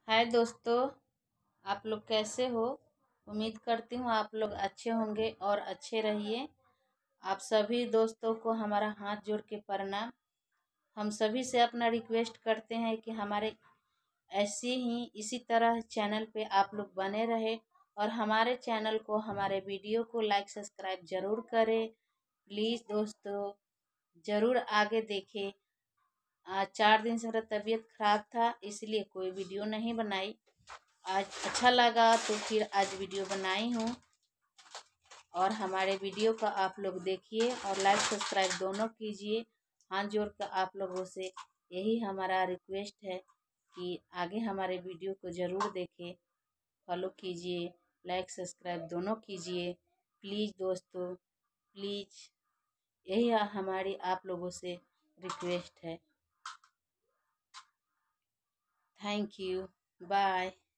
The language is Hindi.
हाय दोस्तों, आप लोग कैसे हो। उम्मीद करती हूँ आप लोग अच्छे होंगे और अच्छे रहिए। आप सभी दोस्तों को हमारा हाथ जोड़ के प्रणाम। हम सभी से अपना रिक्वेस्ट करते हैं कि हमारे ऐसे ही इसी तरह चैनल पे आप लोग बने रहे और हमारे चैनल को, हमारे वीडियो को लाइक सब्सक्राइब ज़रूर करें। प्लीज़ दोस्तों, ज़रूर आगे देखें। आज 4 दिन से मेरा तबीयत खराब था, इसलिए कोई वीडियो नहीं बनाई। आज अच्छा लगा तो फिर आज वीडियो बनाई हूँ। और हमारे वीडियो का आप लोग देखिए और लाइक सब्सक्राइब दोनों कीजिए। हाथ जोड़ कर आप लोगों से यही हमारा रिक्वेस्ट है कि आगे हमारे वीडियो को ज़रूर देखें, फॉलो कीजिए, लाइक सब्सक्राइब दोनों कीजिए। प्लीज़ दोस्तों, प्लीज़, यही हमारी आप लोगों से रिक्वेस्ट है। Thank you, bye.